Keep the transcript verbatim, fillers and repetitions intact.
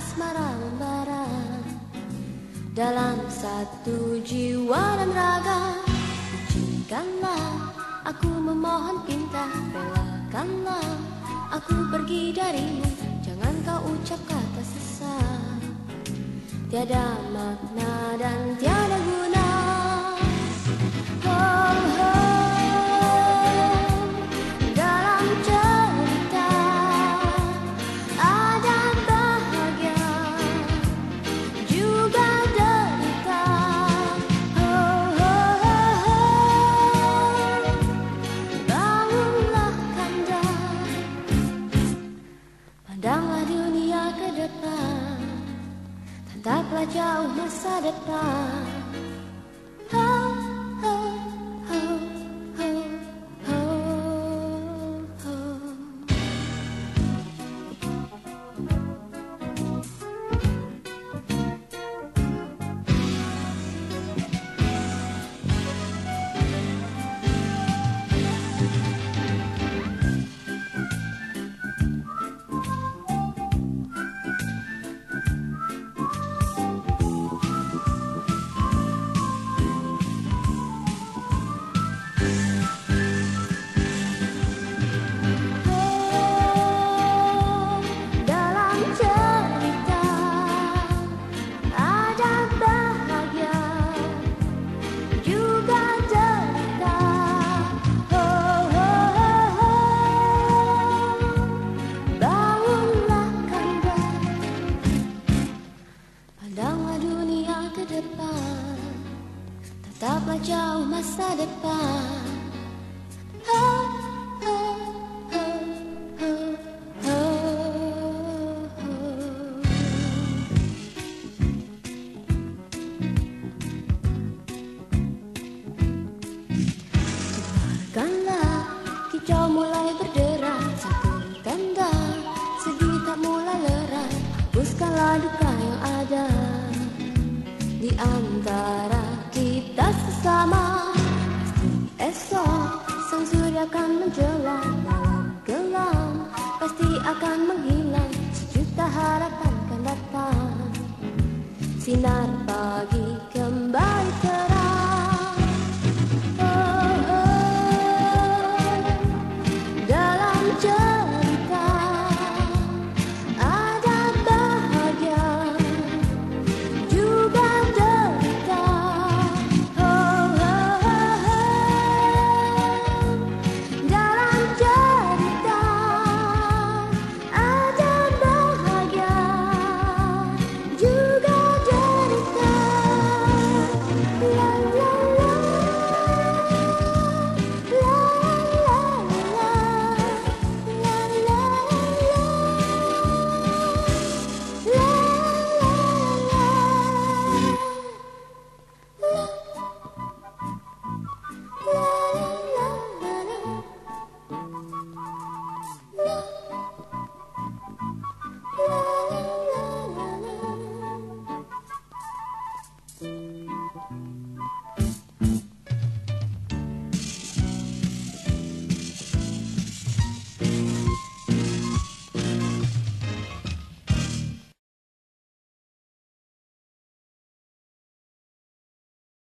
asmara membara dalam satu jiwa dan raga. Izinkanlah aku memohon pinta, relakanlah aku pergi darimu. Jangan kau ucap kata sesat, tiada makna dan tiada guna. Oh, oh, dalam cerita ada bahagia juga derita. Oh, oh, oh, bangunlah kanda, pandanglah dunia ke depan, tataplah jauh masa depan. Oh, oh, oh, oh, oh, oh. Dalam cerita ada bahagia juga derita. Oh, oh, oh, bangunlah kanda, pandanglah dunia ke depan, tataplah jauh masa depan. Oh, oh, oh, oh, oh, oh. Sebarkanlah kicau mulai berderai, satu tanda sedih tak mulai lerai. Hapuskanlah duka yang ada di antara kita sesama. Esok sang surya akan menjelang, malam gelap pasti akan menghilang. Sejuta harapan akan datang, sinar